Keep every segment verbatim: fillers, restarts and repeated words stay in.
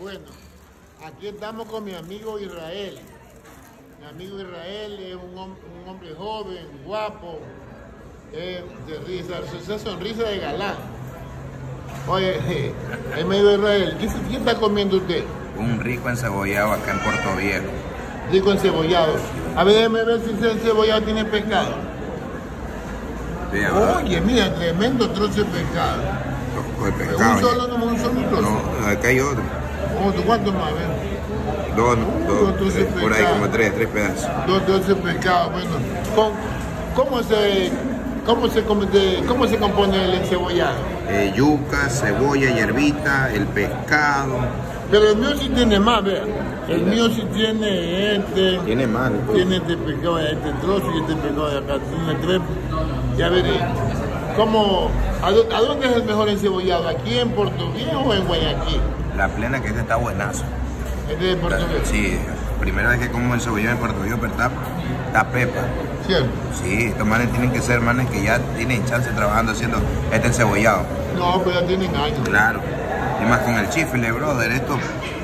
Bueno, aquí estamos con mi amigo Israel. Mi amigo Israel es un, hom un hombre joven, guapo, eh, de risa, esa sonrisa de galán. Oye, eh, ahí me dijo Israel, ¿qué, ¿qué está comiendo usted? Un rico encebollado acá en Puerto Viejo. Rico encebollado. A ver, déjame ver si ese encebollado tiene pescado. Sí, Oye, mira, tremendo trozo de pescado. Trozo de pescado. ¿Un solo, no, un solo trozo? No, acá hay otro. ¿Otro? ¿Cuánto más? Ven. Dos, dos, dos tres, por ahí pescado. como tres, tres pedazos. Dos trozos de pescado. Bueno, ¿cómo, cómo se, cómo se, come- de- cómo se compone el encebollado? Eh, yuca, cebolla, hierbita, el pescado. Pero el mío sí tiene más, vea. El mío sí tiene este, Tiene más. tiene este pescado, este trozo y este pescado de acá. Tiene tres. Ya veré. ¿Cómo, a, dó- ¿A dónde es el mejor encebollado? ¿Aquí en Puerto Viejo o en Guayaquil? La plena que este está buenazo. Este de Puerto Viejo. Sí, primera vez que como encebollado en Puerto Viejo, pero está, está pepa. ¿Cierto? Sí, estos manes tienen que ser manes que ya tienen chance trabajando haciendo este encebollado. No, pues ya tienen años. Claro. Y más con el chifle, brother, esto,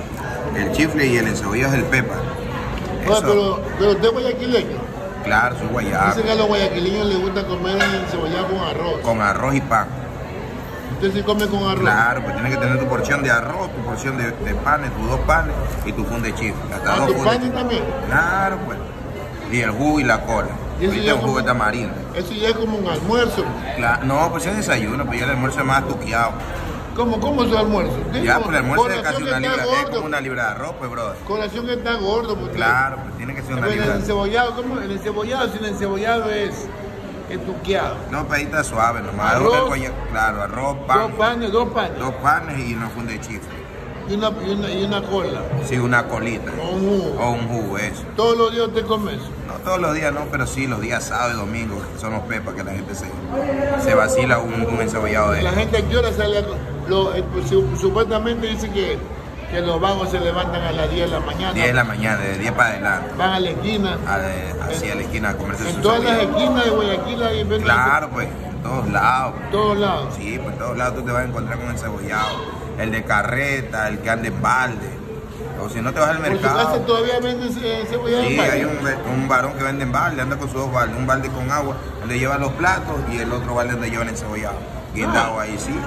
el chifle y el encebollado es el pepa. Oye, Eso, pero, pero usted es guayaquileño. claro, soy guayabo. Dice que a los guayaquileños les gusta comer el encebollado con arroz. Con arroz y pan. Usted sí come con arroz. Claro, pues tienes que tener tu porción de arroz, tu porción de, de panes, tus dos panes y tu fun de chifle. Hasta ¿A dos tu fun de pan chifle. también? Claro, pues. Y el jugo y la cola. Y eso Ahorita ya un jugo como- de tamarindo. Eso ya es como un almuerzo. Claro. No, pues es desayuno, pues ya el almuerzo es más tuqueado. ¿Cómo, cómo es su almuerzo? Usted Ya, como- pues el almuerzo es colación casi que una está libra, es gordo. como una libra de arroz, pues, brother. Colación que está gordo. Porque Claro, pues tiene que ser una Pero el libra. encebollado, ¿cómo? El encebollado, si el encebollado es estuqueado. No, pues ahí está suave nomás. Arroz. Arroz, guaya- claro, arroz, pan, Dos panes, dos panes. dos panes y una funda de chifle. Y una, y una, y una cola. Sí, una colita. O un jugo. O un jugo, eso. Todos los días usted come eso. No todos los días, no, pero sí, los días sábado y domingo, que son los pepas, que la gente se, se vacila un, un encebollado de La él. gente a qué hora sale a co- lo, eh, pues, su- supuestamente dice que, que los vagos se levantan a las diez de la mañana. diez de la mañana, de diez para adelante, Van a la esquina. a de- hacia la esquina a comerse En su todas las cebollado. esquinas de Guayaquil hay venden Claro, pues, en todos lados. en todos lados. Sí, pues en todos lados tú te vas a encontrar con encebollado. El de carreta, el que anda en balde. O si no te vas al Por su casa mercado. todavía venden ce- cebollado en Sí, balde. hay un, un varón que vende en balde, anda con sus dos baldes, un balde con agua, donde lleva los platos y el otro balde donde lleva el encebollado. Guindado ahí, sí.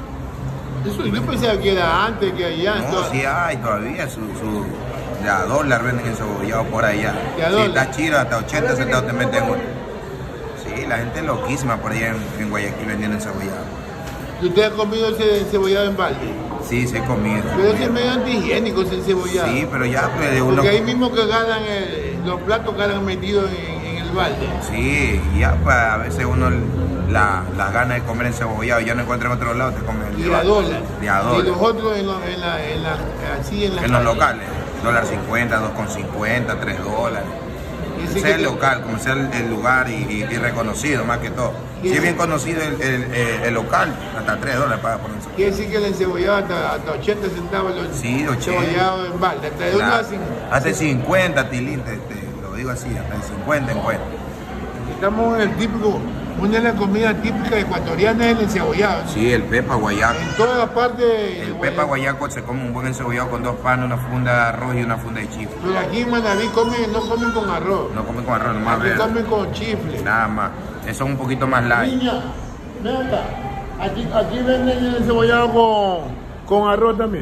Eso, yo pensaba que era antes, que allá. No, entonces- sí hay todavía, su, su, de a dólar venden encebollado por allá. ¿De a Si dólar? está chido, hasta ochenta centavos te meten uno. Sí, la gente es loquísima por allá en, en Guayaquil vendiendo encebollado. ¿Y usted ha comido ese cebollado en balde? Sí, sí he comido. Pero ese es medio antihigiénico ese cebollado. Sí, pero ya pues de uno... Porque ahí mismo que ganan, el- los platos ganan metidos en, en el balde. Sí, y ya pues a veces uno la, las ganas de comer encebollado ya no encuentra en otro lado, te comen el Y a dólar. De a Y dólar. los otros en, lo- en la, en la, así en la En los calle. locales, dólar cincuenta, dos con cincuenta, tres dólares. Dice Sea que el local, como sea el, el lugar y, y- y reconocido más que todo. Si es bien conocido el, el, el- el local, hasta tres dólares paga por eso. Quiere decir que el encebollado hasta, hasta ochenta centavos los Sí, ochenta. encebollado en balde. Hasta de uno Claro. a cinco. Hace cincuenta, Tilín, te, te lo digo así, hasta el cincuenta encuentra. Estamos en el típico, una de las comidas típicas ecuatorianas es el encebollado. Sí, el pepa guayaco. En todas las partes de El Guayaquil. pepa guayaco se come un buen encebollado con dos panes, una funda de arroz y una funda de chifle. Pero aquí en Manaví comen, no comen con arroz. No comen con arroz, nomás Aquí verde. comen con chifle. Nada más. Eso es un poquito más light. Niña, ven acá. Aquí, aquí venden el encebollado con, con arroz también.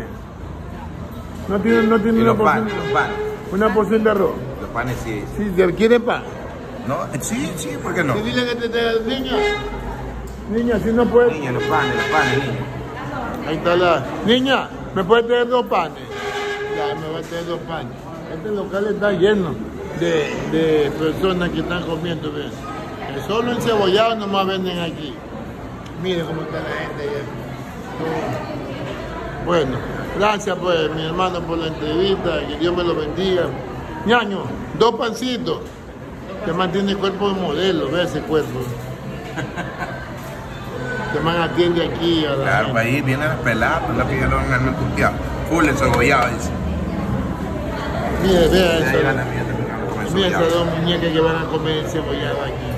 No tiene, no tiene Y una, los porción, panes, los panes. una porción de arroz. Los panes sí. Sí, ¿te quiere pan? No, sí, sí, ¿por qué no? Sí, dile que te traiga, niña. Niña, si no puede. Niña, los panes, los panes, niña. Ahí está la. Niña, ¿me puede traer dos panes? Ya, me va a traer dos panes. Este local está lleno de, de personas que están comiendo. ¿Ves? Que solo encebollado nomás venden aquí. Mire cómo está la gente allá. Bueno, gracias pues, mi hermano, por la entrevista. Que Dios me lo bendiga. Ñaño, dos pancitos. Que mantiene el cuerpo de modelo, ve ese cuerpo. Que man atiende aquí a la Claro, gente. para ahí vienen las peladas, pues la que ya lo van a ganar tuteado. Full encebollado, dice. Mire, vea Ahí eso. va la mía también, con Mira esas encebollado. dos muñecas que van a comer cebollado aquí.